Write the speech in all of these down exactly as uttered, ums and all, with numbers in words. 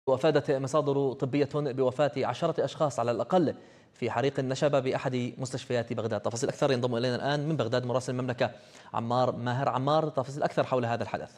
وأفادت مصادر طبية بوفاة عشرة أشخاص على الأقل في حريق نشب بأحد مستشفيات بغداد. تفاصيل أكثر ينضم إلينا الآن من بغداد مراسل المملكة عمار ماهر. عمار، تفاصيل أكثر حول هذا الحدث.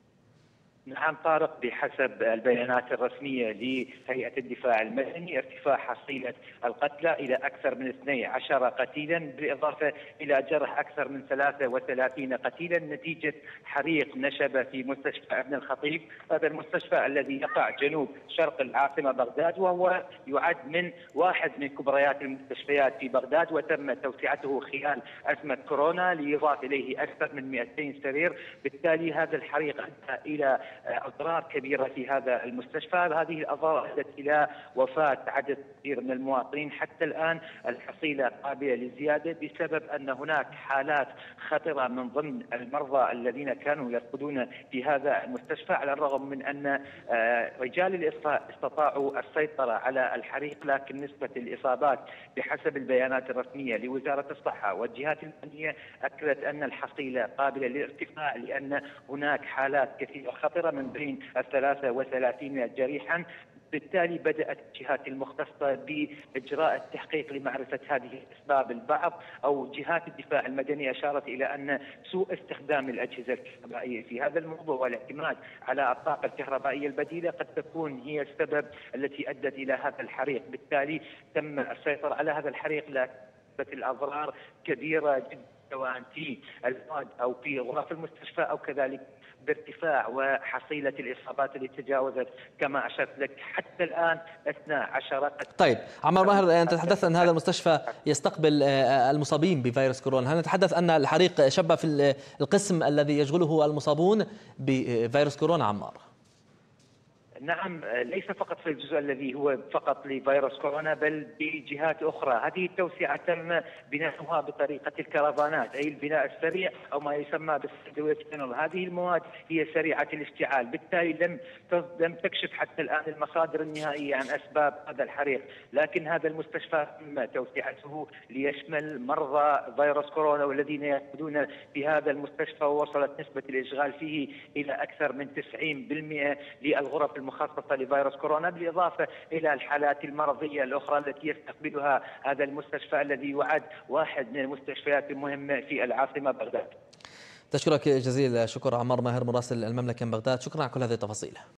نعم طارق، بحسب البيانات الرسمية لهيئة الدفاع المدني ارتفاع حصيلة القتلى إلى أكثر من اثني عشر قتيلا، بالإضافة إلى جرح أكثر من ثلاثة وثلاثين قتيلا نتيجة حريق نشب في مستشفى ابن الخطيب. هذا المستشفى الذي يقع جنوب شرق العاصمة بغداد، وهو يعد من واحد من كبريات المستشفيات في بغداد، وتم توسعته خلال أزمة كورونا ليضاف إليه أكثر من مئتين سرير. بالتالي هذا الحريق أدى إلى أضرار كبيرة في هذا المستشفى. هذه الأضرار أدت إلى وفاة عدد كبير من المواطنين. حتى الآن الحصيلة قابلة للزيادة بسبب أن هناك حالات خطرة من ضمن المرضى الذين كانوا يرقدون في هذا المستشفى، على الرغم من أن رجال الإطفاء استطاعوا السيطرة على الحريق، لكن نسبة الإصابات بحسب البيانات الرسمية لوزارة الصحة والجهات المعنية أكدت أن الحصيلة قابلة للارتفاع، لأن هناك حالات كثيرة خطرة من بين الثلاثة وثلاثين جريحا. بالتالي بدأت الجهات المختصة بإجراء التحقيق لمعرفة هذه الأسباب. البعض أو جهات الدفاع المدني أشارت إلى أن سوء استخدام الأجهزة الكهربائية في هذا الموضوع والاعتماد على الطاقة الكهربائية البديلة قد تكون هي السبب التي أدت إلى هذا الحريق. بالتالي تم السيطرة على هذا الحريق، لكن الأضرار كبيرة جدا سواء في المواد أو في غرف المستشفى أو كذلك بارتفاع وحصيلة الإصابات اللي تجاوزت كما أشرت لك حتى الآن اثني عشر قتيل. طيب عمار ماهر، أنت تتحدث أن هذا المستشفى يستقبل المصابين بفيروس كورونا، هل نتحدث أن الحريق شب في القسم الذي يشغله المصابون بفيروس كورونا عمار؟ نعم، ليس فقط في الجزء الذي هو فقط لفيروس كورونا، بل بجهات أخرى. هذه التوسعة تم بناؤها بطريقة الكرفانات، أي البناء السريع أو ما يسمى بالساندويتش تانل. هذه المواد هي سريعة الاشتعال، بالتالي لم لم تكشف حتى الآن المصادر النهائية عن أسباب هذا الحريق، لكن هذا المستشفى تم توسعته ليشمل مرضى فيروس كورونا والذين يعملون في هذا المستشفى، ووصلت نسبة الإشغال فيه إلى أكثر من تسعين بالمئة للغرف المخصصة لفيروس كورونا، بالإضافة إلى الحالات المرضية الأخرى التي يستقبلها هذا المستشفى الذي يعد واحد من المستشفيات المهمة في العاصمة بغداد. تشكرك جزيل الشكر عمار ماهر مراسل المملكة من بغداد، شكرا على كل هذه التفاصيل.